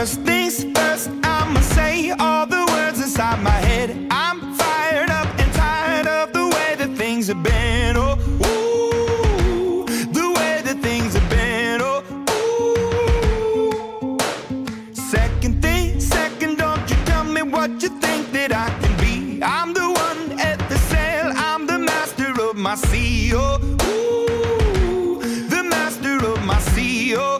First things first, I'ma say all the words inside my head. I'm fired up and tired of the way that things have been. Oh, ooh, the way that things have been. Oh, ooh. Second thing, second, don't you tell me what you think that I can be. I'm the one at the sail, I'm the master of my sea. Oh, ooh, the master of my sea. Oh,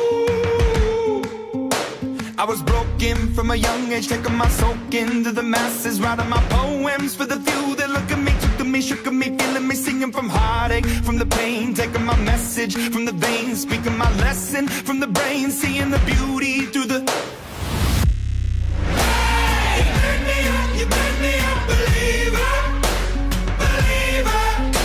I was broken from a young age, taking my soak into the masses, writing my poems for the few that look at me, took to me, shook at me, feeling me, singing from heartache, from the pain, taking my message from the veins, speaking my lesson from the brain, seeing the beauty through the... Hey, you made me a believer, believer.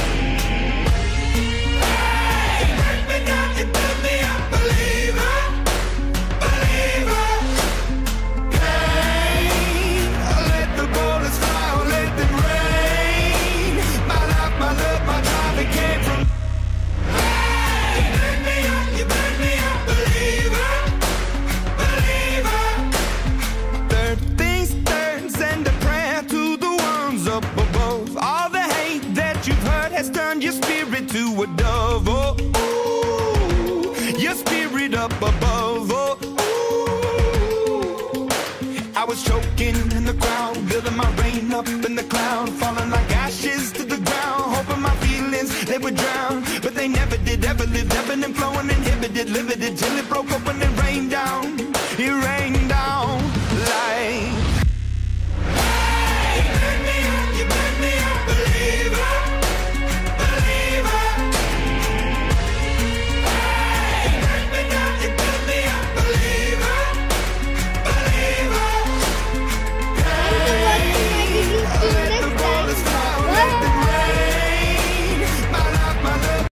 Hey, you break me down, you made me a believer, believer. Your spirit to a dove, oh, ooh, your spirit up above, oh, ooh. I was choking in the crowd, building my rain up in the cloud, falling like ashes to the ground, hoping my feelings, they would drown, but they never did, ever lived, ebbing and flowing, inhibited, limited, till it broke open and